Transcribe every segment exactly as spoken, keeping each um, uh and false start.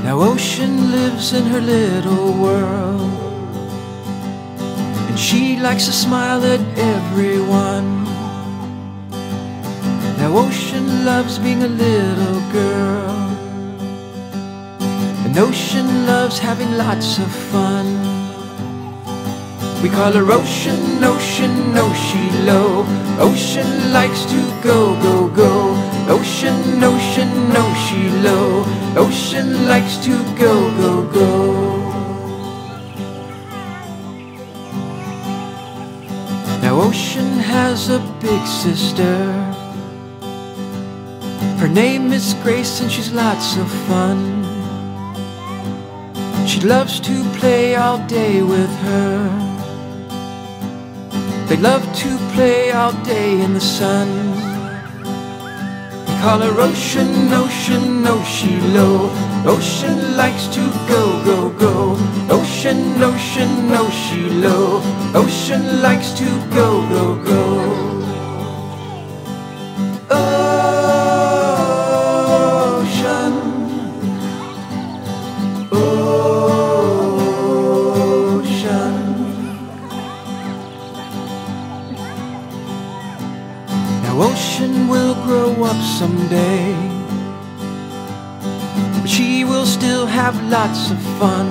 Now ocean lives in her little world, and she likes to smile at everyone. Now ocean loves being a little girl, and ocean loves having lots of fun. We call her Ocean, Ocean, Oshie-Lo. Ocean likes to go, go, go. Ocean, Ocean, Oshie-Lo. Ocean likes to go, go, go. Now Ocean has a big sister. Her name is Grace and she's lots of fun. She loves to play all day with her. They love to play all day in the sun. We call her Ocean, Ocean, Oshie-Lo. Ocean likes to go, go, go. Ocean, Ocean, Oshie-Lo. Ocean likes to go, go, go. Ocean, ocean. Now Ocean will grow up someday, but she will still have lots of fun.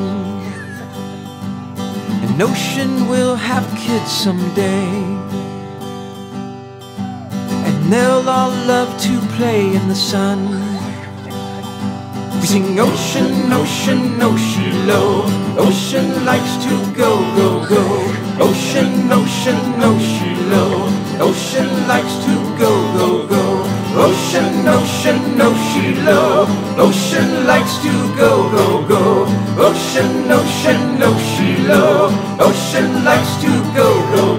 And Ocean will have kids someday, and they'll all love to play in the sun. We sing Ocean, Ocean, Oshie-Lo. Ocean likes to go, go, go. Ocean, Ocean, Oshie-Lo. Ocean likes to go, go, go. Ocean, Ocean, Oshie-Lo. Ocean likes to go, go, go. Ocean, Ocean, Oshie-Lo. Ocean likes to go, go,